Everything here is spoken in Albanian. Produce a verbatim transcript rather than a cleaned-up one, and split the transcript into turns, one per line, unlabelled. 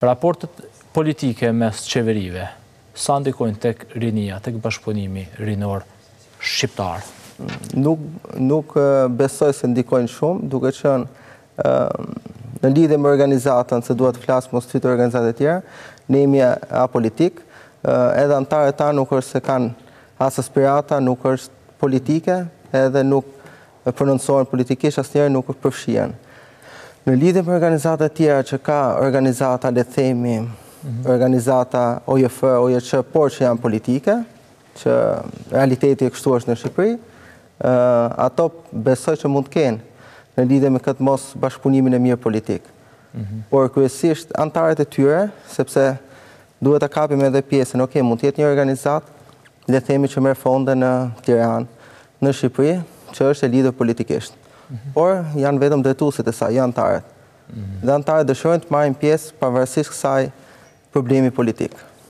Raportet politike mes qeverive, sa ndikojnë tek rinia, tek bashkëpunimi rinor shqiptar?
Nuk, nuk besoj se ndikojnë shumë, duke qenë në lidhje me organizatën, se duhet të flas mos fytë organizata të tjera, ne jemi apolitik, edhe antarët ta nuk është se kanë as aspirata, nuk është politike, edhe nuk prononcohen politikisht, asnjëherë nuk përfshihen. Në lidhje me organizata të tjera që ka organizata, le të themi, organizata O J F, O J Q, por që janë politike, që realiteti e kështu është në Shqipëri, ato besoj që mund të kenë në lidhje me këtë mos bashkëpunimin e mirë politik. Por kryesisht antarët e tyre, sepse duhet ta kapim edhe pjesën, ok, mund të jetë një organizat, le të themi që merr fonde në Tiranë, në Shqipëri, që është e lidhur politikisht. Por janë vetëm drejtuesit e saj, janë antarët. Dhe antarët dëshirojnë të marrin pjesë pavarësisht kësaj problemi politik.